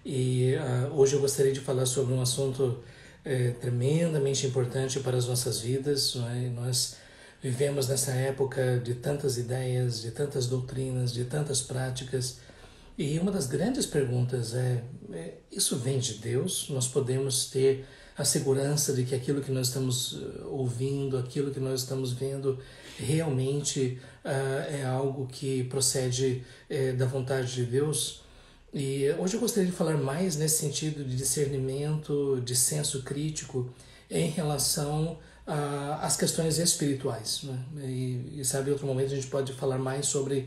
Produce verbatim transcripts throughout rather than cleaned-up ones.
E uh, hoje eu gostaria de falar sobre um assunto é, tremendamente importante para as nossas vidas. Não é? Nós vivemos nessa época de tantas ideias, de tantas doutrinas, de tantas práticas. E uma das grandes perguntas é, é isso vem de Deus? Nós podemos ter a segurança de que aquilo que nós estamos ouvindo, aquilo que nós estamos vendo, realmente uh, é algo que procede uh, da vontade de Deus? E hoje eu gostaria de falar mais nesse sentido de discernimento, de senso crítico em relação uh, às questões espirituais. Né? E, e sabe, em outro momento a gente pode falar mais sobre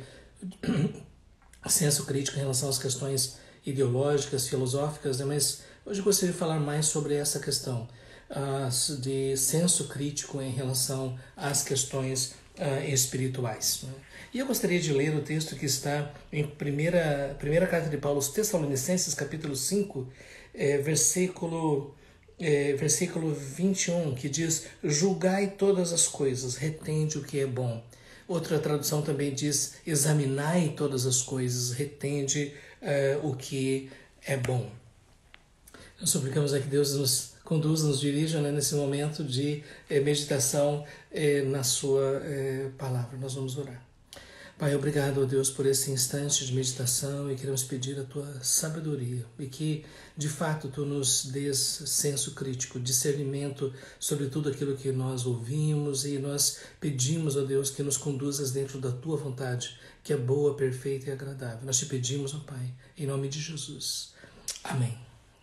senso crítico em relação às questões ideológicas, filosóficas, né? Mas hoje eu gostaria de falar mais sobre essa questão uh, de senso crítico em relação às questões uh, espirituais. Né? E eu gostaria de ler o texto que está em primeira, primeira carta de Paulo aos Tessalonicenses, capítulo cinco, eh, versículo, eh, versículo vinte e um, que diz: julgai todas as coisas, retende o que é bom. Outra tradução também diz: examinai todas as coisas, retende uh, o que é bom. Nós suplicamos a que Deus nos conduza, nos dirija, né, nesse momento de eh, meditação eh, na sua eh, palavra. Nós vamos orar. Pai, obrigado, ó Deus, por esse instante de meditação, e queremos pedir a Tua sabedoria e que, de fato, Tu nos dês senso crítico, discernimento sobre tudo aquilo que nós ouvimos, e nós pedimos, ó Deus, que nos conduzas dentro da Tua vontade, que é boa, perfeita e agradável. Nós te pedimos, ó Pai, em nome de Jesus. Amém.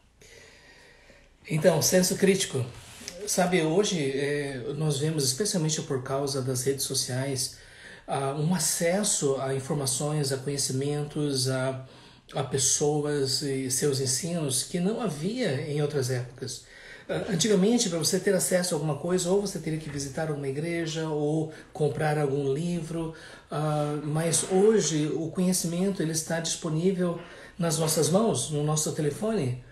Então, senso crítico. Sabe, hoje é, nós vemos, especialmente por causa das redes sociais, Uh, um acesso a informações, a conhecimentos, a, a pessoas e seus ensinos que não havia em outras épocas. Uh, antigamente, para você ter acesso a alguma coisa, ou você teria que visitar alguma igreja ou comprar algum livro, uh, mas hoje o conhecimento ele está disponível nas nossas mãos, no nosso telefone.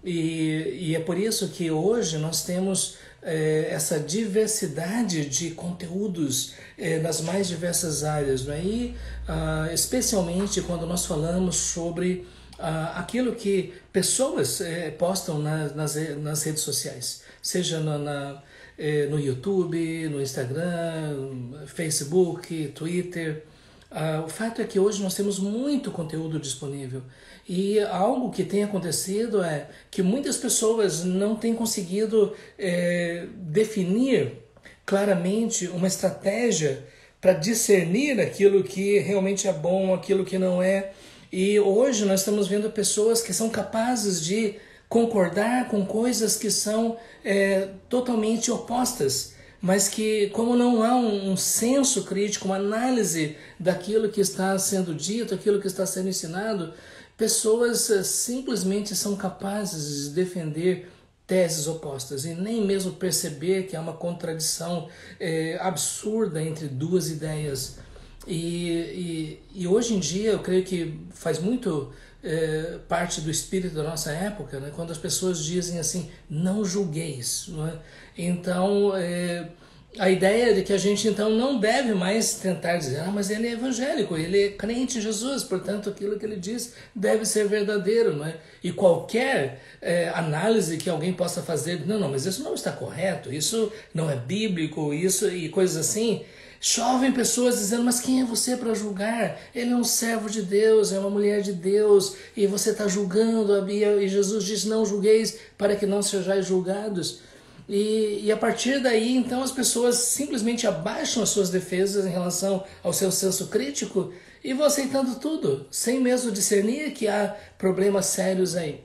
E, e é por isso que hoje nós temos é, essa diversidade de conteúdos é, nas mais diversas áreas, né? E ah, especialmente quando nós falamos sobre ah, aquilo que pessoas é, postam na, nas, nas redes sociais, seja na, na, é, no YouTube, no Instagram, Facebook, Twitter. Ah, o fato é que hoje nós temos muito conteúdo disponível, e algo que tem acontecido é que muitas pessoas não têm conseguido é, definir claramente uma estratégia para discernir aquilo que realmente é bom, aquilo que não é. E hoje nós estamos vendo pessoas que são capazes de concordar com coisas que são é, totalmente opostas, mas que, como não há um, um senso crítico, uma análise daquilo que está sendo dito, aquilo que está sendo ensinado, pessoas uh, simplesmente são capazes de defender teses opostas e nem mesmo perceber que há uma contradição eh, absurda entre duas ideias. E, e, e hoje em dia eu creio que faz muito eh, parte do espírito da nossa época, né, quando as pessoas dizem assim: não julgueis. Não é? Então, eh, a ideia de que a gente então não deve mais tentar dizer: ah, mas ele é evangélico, ele é crente em Jesus, portanto aquilo que ele diz deve ser verdadeiro, não é? E qualquer é, análise que alguém possa fazer, não, não, mas isso não está correto, isso não é bíblico, isso e coisas assim, chovem pessoas dizendo: mas quem é você para julgar? Ele é um servo de Deus, é uma mulher de Deus, e você está julgando, e Jesus diz: não julgueis para que não sejais julgados. E, e a partir daí, então, as pessoas simplesmente abaixam as suas defesas em relação ao seu senso crítico e vão aceitando tudo, sem mesmo discernir que há problemas sérios aí.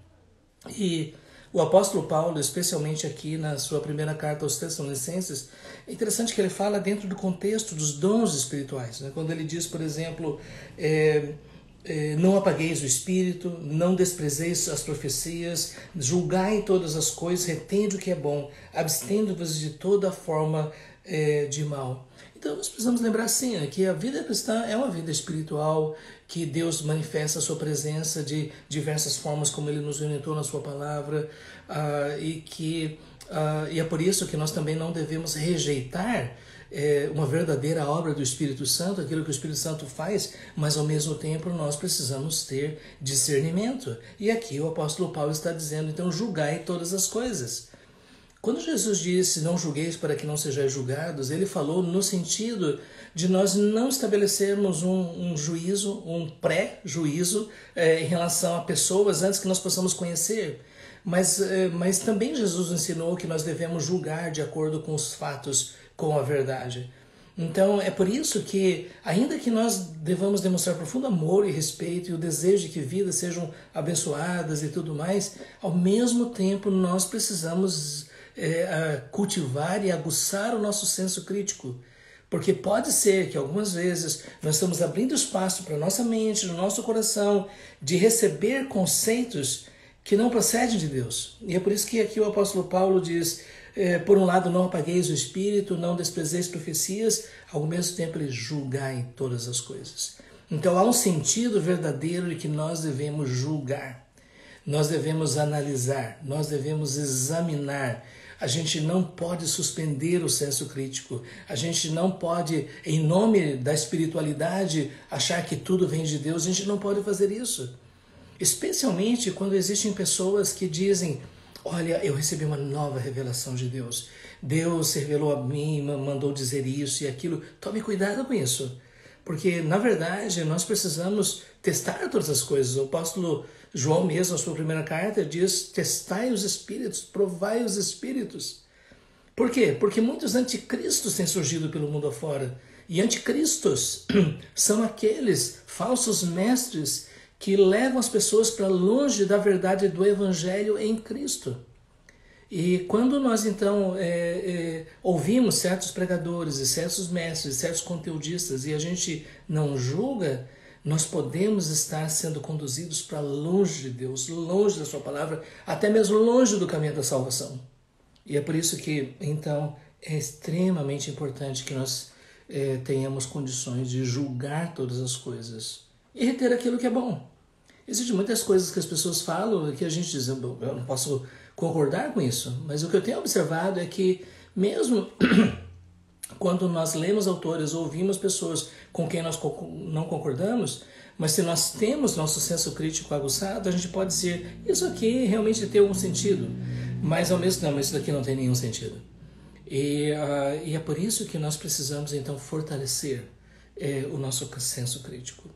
E o apóstolo Paulo, especialmente aqui na sua primeira carta aos Tessalonicenses, é interessante que ele fala dentro do contexto dos dons espirituais, né? Quando ele diz, por exemplo, é, não apagueis o espírito, não desprezeis as profecias, julgai todas as coisas, retende o que é bom, abstendo-vos de toda forma é, de mal. Então nós precisamos lembrar assim, né, que a vida cristã é uma vida espiritual, que Deus manifesta a sua presença de diversas formas, como Ele nos orientou na sua palavra, uh, e que uh, e é por isso que nós também não devemos rejeitar é, uma verdadeira obra do Espírito Santo, aquilo que o Espírito Santo faz, mas ao mesmo tempo nós precisamos ter discernimento. E aqui o apóstolo Paulo está dizendo, então julgai todas as coisas. Quando Jesus disse, não julgueis para que não sejais julgados, ele falou no sentido de nós não estabelecermos um, um juízo, um pré-juízo é, em relação a pessoas antes que nós possamos conhecer. Mas, é, mas também Jesus ensinou que nós devemos julgar de acordo com os fatos, com a verdade. Então é por isso que, ainda que nós devamos demonstrar profundo amor e respeito e o desejo de que vidas sejam abençoadas e tudo mais, ao mesmo tempo nós precisamos é, cultivar e aguçar o nosso senso crítico. Porque pode ser que algumas vezes nós estamos abrindo espaço para a nossa mente, no nosso coração, de receber conceitos que não procedem de Deus. E é por isso que aqui o apóstolo Paulo diz, eh, por um lado, não apagueis o espírito, não desprezeis profecias, ao mesmo tempo ele julgai todas as coisas. Então há um sentido verdadeiro de que nós devemos julgar, nós devemos analisar, nós devemos examinar. A gente não pode suspender o senso crítico. A gente não pode, em nome da espiritualidade, achar que tudo vem de Deus. A gente não pode fazer isso. Especialmente quando existem pessoas que dizem, olha, eu recebi uma nova revelação de Deus. Deus se revelou a mim, mandou dizer isso e aquilo. Tome cuidado com isso. Porque, na verdade, nós precisamos testar todas as coisas. O apóstolo João mesmo, na sua primeira carta, diz, testai os espíritos, provai os espíritos. Por quê? Porque muitos anticristos têm surgido pelo mundo afora. E anticristos são aqueles falsos mestres que levam as pessoas para longe da verdade do evangelho em Cristo. E quando nós, então, é, é, ouvimos certos pregadores, e certos mestres, e certos conteudistas, e a gente não julga, nós podemos estar sendo conduzidos para longe de Deus, longe da sua palavra, até mesmo longe do caminho da salvação. E é por isso que, então, é extremamente importante que nós é, tenhamos condições de julgar todas as coisas e reter aquilo que é bom. Existem muitas coisas que as pessoas falam que a gente diz, eu não posso concordar com isso, mas o que eu tenho observado é que mesmo quando nós lemos autores ou ouvimos pessoas com quem nós não concordamos, mas se nós temos nosso senso crítico aguçado, a gente pode dizer, isso aqui realmente tem algum sentido, mas ao mesmo tempo, isso daqui não tem nenhum sentido. E, uh, e é por isso que nós precisamos então fortalecer é, o nosso senso crítico.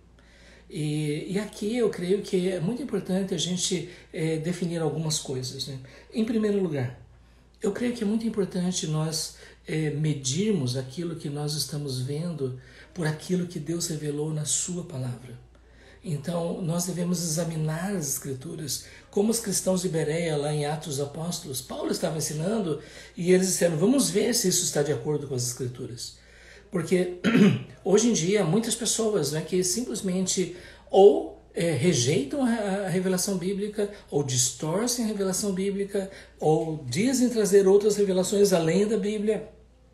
E, e aqui eu creio que é muito importante a gente é, definir algumas coisas, né? Em primeiro lugar, eu creio que é muito importante nós é, medirmos aquilo que nós estamos vendo por aquilo que Deus revelou na sua palavra. Então, nós devemos examinar as Escrituras, como os cristãos de Bereia, lá em Atos dos Apóstolos. Paulo estava ensinando e eles disseram, vamos ver se isso está de acordo com as Escrituras. Porque hoje em dia, muitas pessoas, né, que simplesmente ou é, rejeitam a, a revelação bíblica, ou distorcem a revelação bíblica, ou dizem trazer outras revelações além da Bíblia.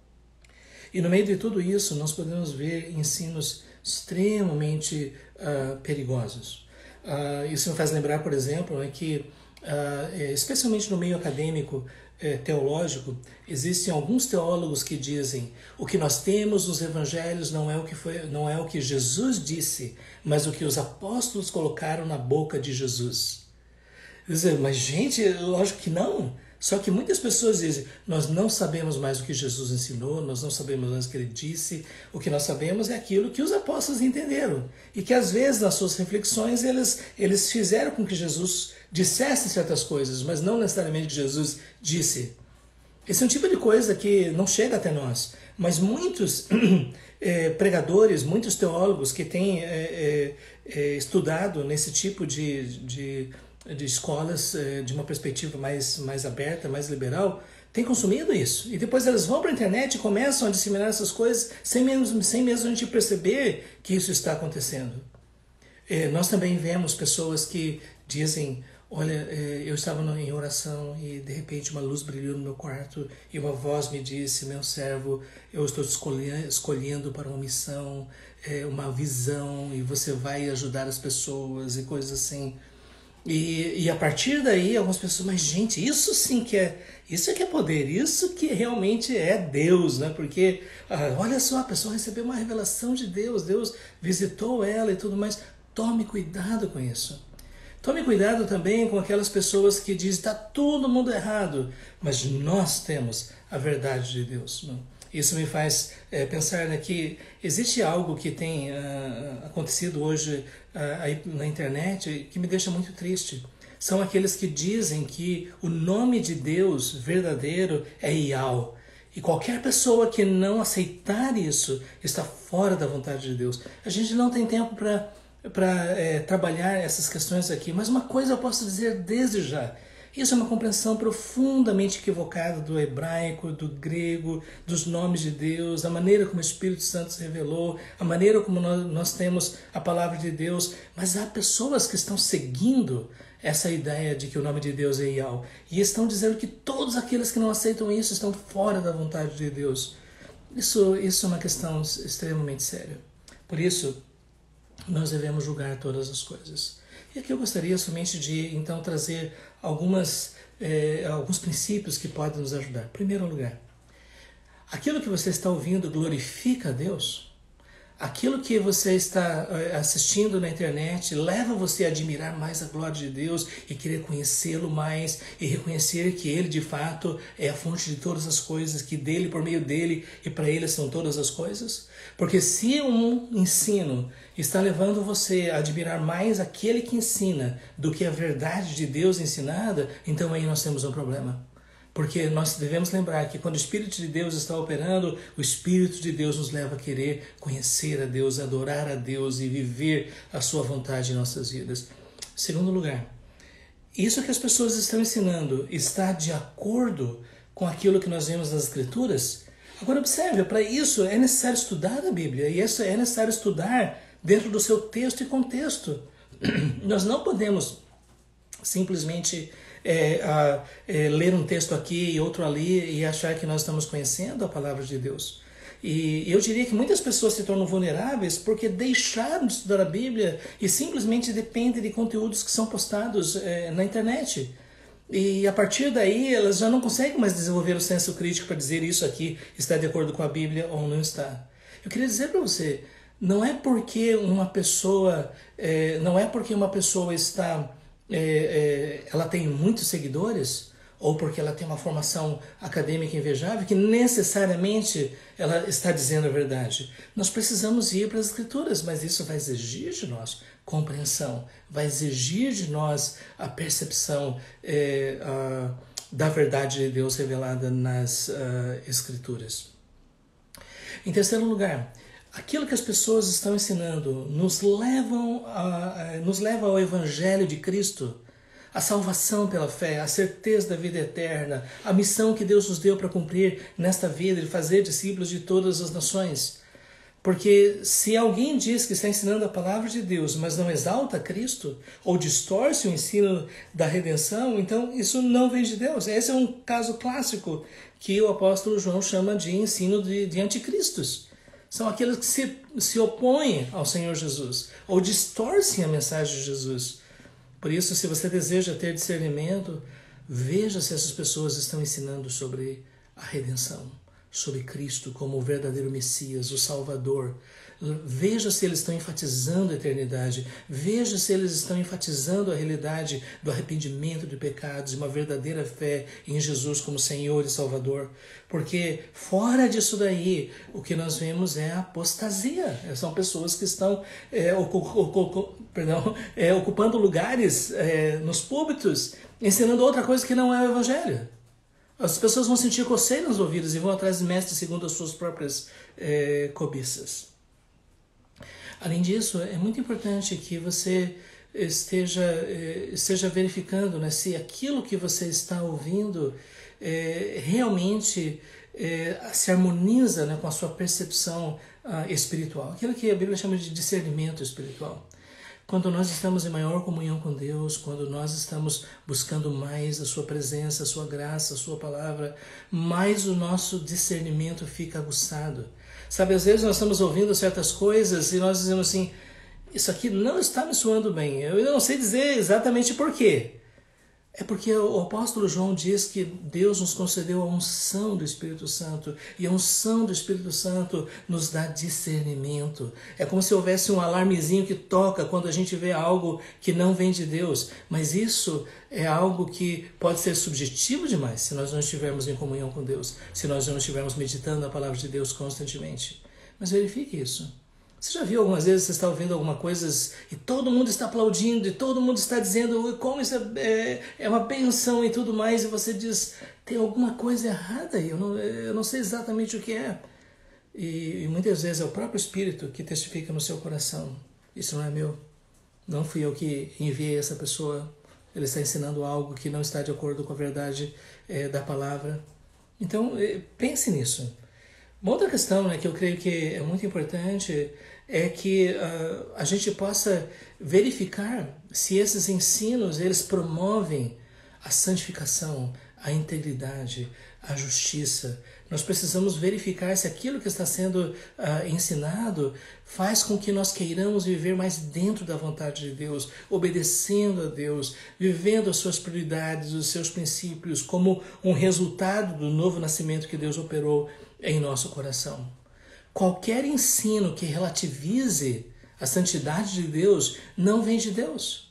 E no meio de tudo isso, nós podemos ver ensinos extremamente uh, perigosos. Uh, isso me faz lembrar, por exemplo, é que, uh, especialmente no meio acadêmico, é, teológico, existem alguns teólogos que dizem o que nós temos nos evangelhos não é o que foi, não é o que Jesus disse, mas o que os apóstolos colocaram na boca de Jesus. Dizer, mas gente, lógico que não. Só que muitas pessoas dizem, nós não sabemos mais o que Jesus ensinou, nós não sabemos mais o que ele disse, o que nós sabemos é aquilo que os apóstolos entenderam. E que às vezes nas suas reflexões eles, eles fizeram com que Jesus dissesse certas coisas, mas não necessariamente que Jesus disse. Esse é um tipo de coisa que não chega até nós. Mas muitos é, pregadores, muitos teólogos que têm é, é, estudado nesse tipo de... de de escolas de uma perspectiva mais, mais aberta, mais liberal, têm consumido isso. E depois elas vão para a internet e começam a disseminar essas coisas sem mesmo, sem mesmo a gente perceber que isso está acontecendo. É, nós também vemos pessoas que dizem, olha, é, eu estava em oração e de repente uma luz brilhou no meu quarto e uma voz me disse, meu servo, eu estou te escolhendo, escolhendo para uma missão, é, uma visão e você vai ajudar as pessoas e coisas assim. E, e a partir daí, algumas pessoas, mas gente, isso sim que é, isso é que é poder, isso que realmente é Deus, né? Porque, ah, olha só, a pessoa recebeu uma revelação de Deus, Deus visitou ela e tudo mais. Tome cuidado com isso. Tome cuidado também com aquelas pessoas que dizem, está todo mundo errado, mas nós temos a verdade de Deus. Não? Isso me faz é, pensar, né, que existe algo que tem uh, acontecido hoje uh, aí na internet que me deixa muito triste. São aqueles que dizem que o nome de Deus verdadeiro é Yahweh. E qualquer pessoa que não aceitar isso está fora da vontade de Deus. A gente não tem tempo para para é, trabalhar essas questões aqui, mas uma coisa eu posso dizer desde já. Isso é uma compreensão profundamente equivocada do hebraico, do grego, dos nomes de Deus, a maneira como o Espírito Santo se revelou, a maneira como nós, nós temos a palavra de Deus. Mas há pessoas que estão seguindo essa ideia de que o nome de Deus é Yahweh e estão dizendo que todos aqueles que não aceitam isso estão fora da vontade de Deus. Isso, isso é uma questão extremamente séria. Por isso, nós devemos julgar todas as coisas. E aqui eu gostaria somente de, então, trazer algumas, eh, alguns princípios que podem nos ajudar. Em primeiro lugar, aquilo que você está ouvindo glorifica a Deus? Aquilo que você está assistindo na internet leva você a admirar mais a glória de Deus e querer conhecê-lo mais e reconhecer que Ele de fato é a fonte de todas as coisas, que dele, por meio dele e para Ele são todas as coisas? Porque se um ensino está levando você a admirar mais aquele que ensina do que a verdade de Deus ensinada, então aí nós temos um problema. Porque nós devemos lembrar que quando o Espírito de Deus está operando, o Espírito de Deus nos leva a querer conhecer a Deus, adorar a Deus e viver a sua vontade em nossas vidas. Segundo lugar, isso que as pessoas estão ensinando está de acordo com aquilo que nós vemos nas Escrituras? Agora observe, para isso é necessário estudar a Bíblia, e isso é necessário estudar dentro do seu texto e contexto. Nós não podemos simplesmente É, a, é, ler um texto aqui e outro ali e achar que nós estamos conhecendo a palavra de Deus. E eu diria que muitas pessoas se tornam vulneráveis porque deixaram de estudar a Bíblia e simplesmente dependem de conteúdos que são postados é, na internet. E a partir daí elas já não conseguem mais desenvolver o senso crítico para dizer isso aqui está de acordo com a Bíblia ou não está. Eu queria dizer para você, não é porque uma pessoa, é, não é porque uma pessoa está... É, é, ela tem muitos seguidores ou porque ela tem uma formação acadêmica invejável que necessariamente ela está dizendo a verdade. Nós precisamos ir para as Escrituras, mas isso vai exigir de nós compreensão, vai exigir de nós a percepção é, a, da verdade de Deus revelada nas a, Escrituras. Em terceiro lugar, aquilo que as pessoas estão ensinando nos levam a, a, nos leva ao Evangelho de Cristo, a salvação pela fé, a certeza da vida eterna, a missão que Deus nos deu para cumprir nesta vida, de fazer discípulos de todas as nações. Porque se alguém diz que está ensinando a palavra de Deus, mas não exalta Cristo, ou distorce o ensino da redenção, então isso não vem de Deus. Esse é um caso clássico que o apóstolo João chama de ensino de, de anticristos. São aqueles que se, se opõem ao Senhor Jesus, ou distorcem a mensagem de Jesus. Por isso, se você deseja ter discernimento, veja se essas pessoas estão ensinando sobre a redenção, sobre Cristo como o verdadeiro Messias, o Salvador. Veja se eles estão enfatizando a eternidade, veja se eles estão enfatizando a realidade do arrependimento de pecados e uma verdadeira fé em Jesus como Senhor e Salvador. Porque fora disso daí, o que nós vemos é a apostasia. São pessoas que estão é, ocu ocu perdão, é, ocupando lugares é, nos púlpitos, ensinando outra coisa que não é o Evangelho. As pessoas vão sentir coceira nos ouvidos e vão atrás de mestres segundo as suas próprias é, cobiças. Além disso, é muito importante que você esteja, esteja verificando, né, se aquilo que você está ouvindo é, realmente é, se harmoniza, né, com a sua percepção ah, espiritual. Aquilo que a Bíblia chama de discernimento espiritual. Quando nós estamos em maior comunhão com Deus, quando nós estamos buscando mais a sua presença, a sua graça, a sua palavra, mais o nosso discernimento fica aguçado. Sabe, às vezes nós estamos ouvindo certas coisas e nós dizemos assim, isso aqui não está me soando bem. Eu não sei dizer exatamente por quê. É porque o apóstolo João diz que Deus nos concedeu a unção do Espírito Santo, e a unção do Espírito Santo nos dá discernimento. É como se houvesse um alarmezinho que toca quando a gente vê algo que não vem de Deus, mas isso é algo que pode ser subjetivo demais se nós não estivermos em comunhão com Deus, se nós não estivermos meditando a palavra de Deus constantemente. Mas verifique isso. Você já viu algumas vezes, você está ouvindo alguma coisa e todo mundo está aplaudindo e todo mundo está dizendo como isso é, é uma benção e tudo mais, e você diz, tem alguma coisa errada aí, eu não, eu não sei exatamente o que é. E, e muitas vezes é o próprio Espírito que testifica no seu coração, isso não é meu, não fui eu que enviei essa pessoa, ele está ensinando algo que não está de acordo com a verdade é, da palavra. Então é, pense nisso. Uma outra questão, né, que eu creio que é muito importante é que uh, a gente possa verificar se esses ensinos eles promovem a santificação, a integridade, a justiça. Nós precisamos verificar se aquilo que está sendo uh, ensinado faz com que nós queiramos viver mais dentro da vontade de Deus, obedecendo a Deus, vivendo as suas prioridades, os seus princípios, como um resultado do novo nascimento que Deus operou em nosso coração. Qualquer ensino que relativize a santidade de Deus não vem de Deus.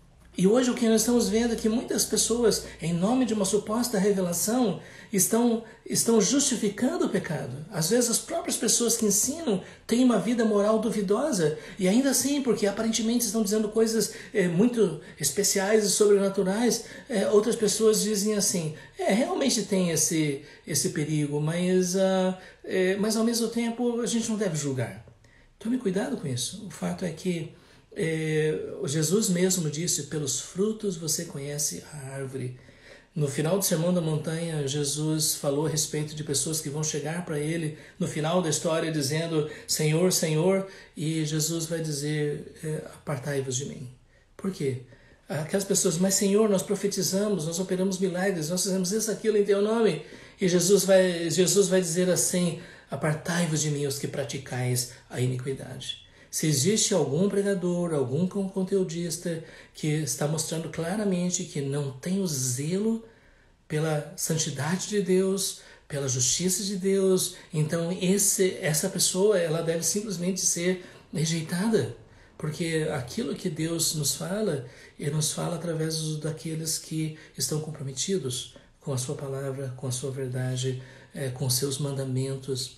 E hoje o que nós estamos vendo é que muitas pessoas, em nome de uma suposta revelação, estão, estão justificando o pecado. Às vezes as próprias pessoas que ensinam têm uma vida moral duvidosa, e ainda assim, porque aparentemente estão dizendo coisas é, muito especiais e sobrenaturais, é, outras pessoas dizem assim, é, realmente tem esse, esse perigo, mas, uh, é, mas ao mesmo tempo a gente não deve julgar. Tome cuidado com isso. O fato é que É, Jesus mesmo disse, pelos frutos você conhece a árvore. No final do Sermão da Montanha, Jesus falou a respeito de pessoas que vão chegar para ele no final da história dizendo, Senhor, Senhor, e Jesus vai dizer, é, apartai-vos de mim. Por quê? Aquelas pessoas, mas Senhor, nós profetizamos, nós operamos milagres, nós fizemos isso, aquilo em teu nome. E Jesus vai, Jesus vai dizer assim, apartai-vos de mim os que praticais a iniquidade. Se existe algum pregador, algum conteudista que está mostrando claramente que não tem o zelo pela santidade de Deus, pela justiça de Deus, então esse, essa pessoa ela deve simplesmente ser rejeitada. Porque aquilo que Deus nos fala, Ele nos fala através daqueles que estão comprometidos com a sua palavra, com a sua verdade, é, com seus mandamentos.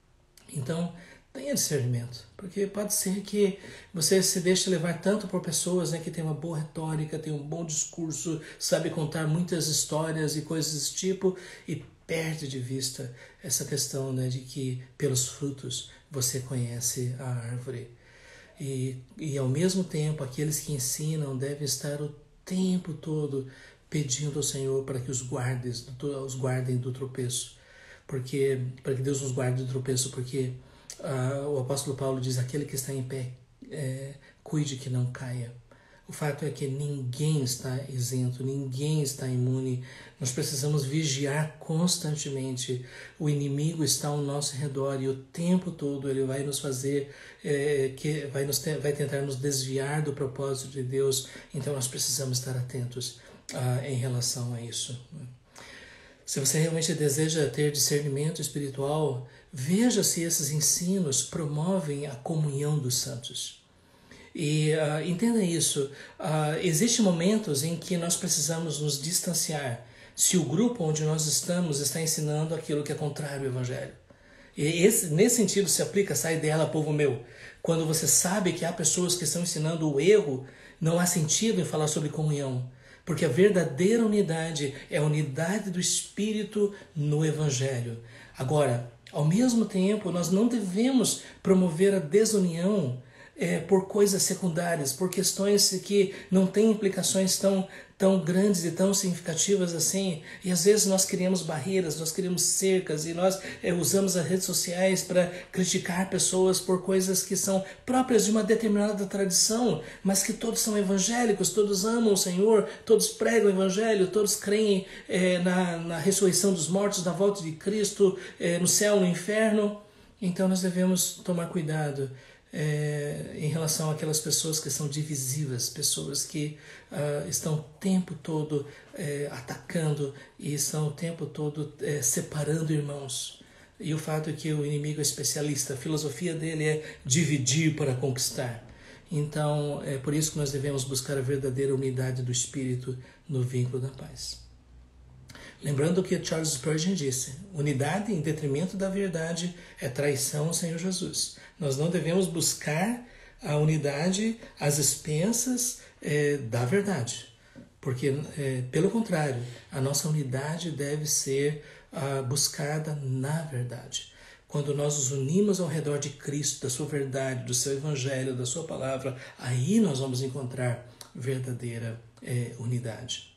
Então, tenha discernimento, porque pode ser que você se deixe levar tanto por pessoas, né, que tem uma boa retórica, tem um bom discurso, sabe contar muitas histórias e coisas desse tipo, e perde de vista essa questão, né, de que pelos frutos você conhece a árvore. E, e ao mesmo tempo, aqueles que ensinam devem estar o tempo todo pedindo ao Senhor para que os, guardes, os guardem do tropeço, porque, para que Deus nos guarde do tropeço, porque Uh, o apóstolo Paulo diz, aquele que está em pé, é, cuide que não caia. O fato é que ninguém está isento, ninguém está imune. Nós precisamos vigiar constantemente. O inimigo está ao nosso redor e o tempo todo ele vai nos fazer, é, que vai, nos te, vai tentar nos desviar do propósito de Deus. Então nós precisamos estar atentos uh, em relação a isso. Se você realmente deseja ter discernimento espiritual, veja se esses ensinos promovem a comunhão dos santos. E uh, entenda isso, uh, existem momentos em que nós precisamos nos distanciar se o grupo onde nós estamos está ensinando aquilo que é contrário ao Evangelho. E esse, nesse sentido se aplica, sai dela, povo meu. Quando você sabe que há pessoas que estão ensinando o erro, não há sentido em falar sobre comunhão. Porque a verdadeira unidade é a unidade do Espírito no Evangelho. Agora, ao mesmo tempo, nós não devemos promover a desunião é, por coisas secundárias, por questões que não têm implicações tão, tão grandes e tão significativas assim. E às vezes nós criamos barreiras, nós criamos cercas e nós é, usamos as redes sociais para criticar pessoas por coisas que são próprias de uma determinada tradição, mas que todos são evangélicos, todos amam o Senhor, todos pregam o Evangelho, todos creem é, na, na ressurreição dos mortos, na volta de Cristo, é, no céu, no inferno. Então nós devemos tomar cuidado é, em relação àquelas pessoas que são divisivas, pessoas que uh, estão o tempo todo é, atacando e estão o tempo todo é, separando irmãos. E o fato é que o inimigo é especialista, a filosofia dele é dividir para conquistar. Então, é por isso que nós devemos buscar a verdadeira unidade do Espírito no vínculo da paz. Lembrando o que Charles Spurgeon disse, unidade em detrimento da verdade é traição ao Senhor Jesus. Nós não devemos buscar a unidade às expensas é, da verdade, porque, é, pelo contrário, a nossa unidade deve ser ah, buscada na verdade. Quando nós nos unimos ao redor de Cristo, da sua verdade, do seu evangelho, da sua palavra, aí nós vamos encontrar verdadeira é, unidade.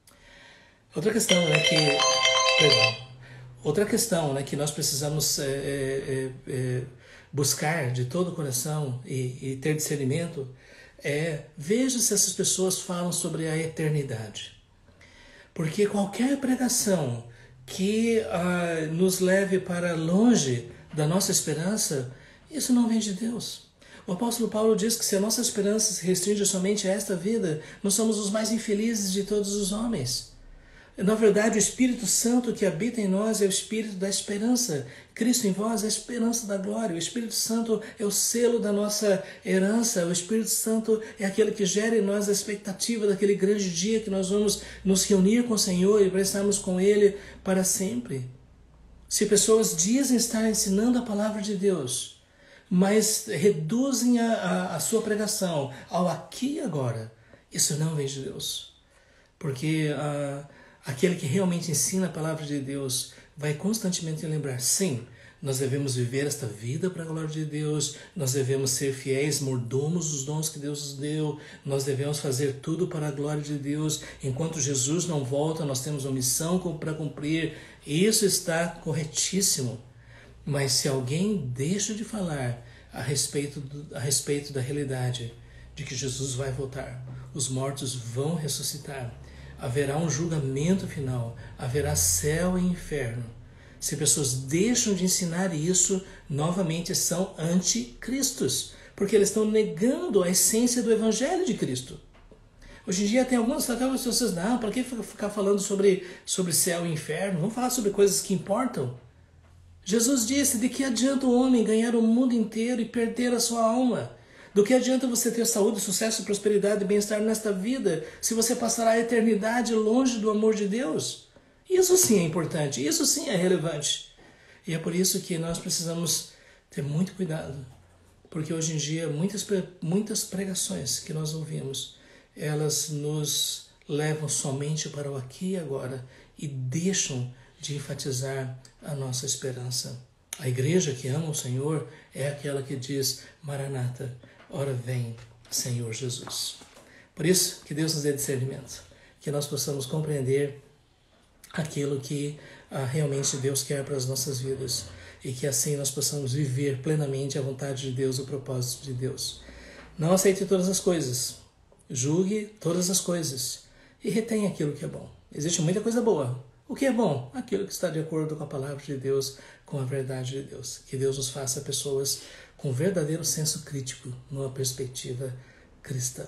Outra questão, né, que, perdão, outra questão, né, que nós precisamos é, é, é, buscar de todo o coração e, e ter discernimento é, veja se essas pessoas falam sobre a eternidade. Porque qualquer pregação que ah, nos leve para longe da nossa esperança, isso não vem de Deus. O apóstolo Paulo diz que se a nossa esperança se restringe somente a esta vida, nós somos os mais infelizes de todos os homens. Na verdade, o Espírito Santo que habita em nós é o Espírito da esperança. Cristo em vós é a esperança da glória. O Espírito Santo é o selo da nossa herança. O Espírito Santo é aquele que gera em nós a expectativa daquele grande dia que nós vamos nos reunir com o Senhor e prestarmos com Ele para sempre. Se pessoas dizem estar ensinando a palavra de Deus, mas reduzem a, a, a sua pregação ao aqui e agora, isso não vem de Deus. Porque a uh, aquele que realmente ensina a palavra de Deus vai constantemente lembrar, sim, nós devemos viver esta vida para a glória de Deus, nós devemos ser fiéis mordomos dos dons que Deus nos deu, nós devemos fazer tudo para a glória de Deus. Enquanto Jesus não volta, nós temos uma missão para cumprir. Isso está corretíssimo. Mas se alguém deixa de falar a respeito, do, a respeito da realidade de que Jesus vai voltar, os mortos vão ressuscitar, haverá um julgamento final, haverá céu e inferno. Se pessoas deixam de ensinar isso, novamente são anticristos, porque eles estão negando a essência do Evangelho de Cristo. Hoje em dia tem algumas pessoas, não, para que ficar falando sobre, sobre céu e inferno? Vamos falar sobre coisas que importam. Jesus disse, de que adianta o homem ganhar o mundo inteiro e perder a sua alma? Do que adianta você ter saúde, sucesso, prosperidade e bem-estar nesta vida se você passará a eternidade longe do amor de Deus? Isso sim é importante, isso sim é relevante. E é por isso que nós precisamos ter muito cuidado, porque hoje em dia muitas, muitas pregações que nós ouvimos, elas nos levam somente para o aqui e agora e deixam de enfatizar a nossa esperança. A igreja que ama o Senhor é aquela que diz, Maranata, ora vem, Senhor Jesus. Por isso, que Deus nos dê discernimento, que nós possamos compreender aquilo que ah, realmente Deus quer para as nossas vidas e que assim nós possamos viver plenamente a vontade de Deus, o propósito de Deus. Não aceite todas as coisas, julgue todas as coisas e retenha aquilo que é bom. Existe muita coisa boa. O que é bom? Aquilo que está de acordo com a palavra de Deus, com a verdade de Deus. Que Deus nos faça pessoas com verdadeiro senso crítico numa perspectiva cristã.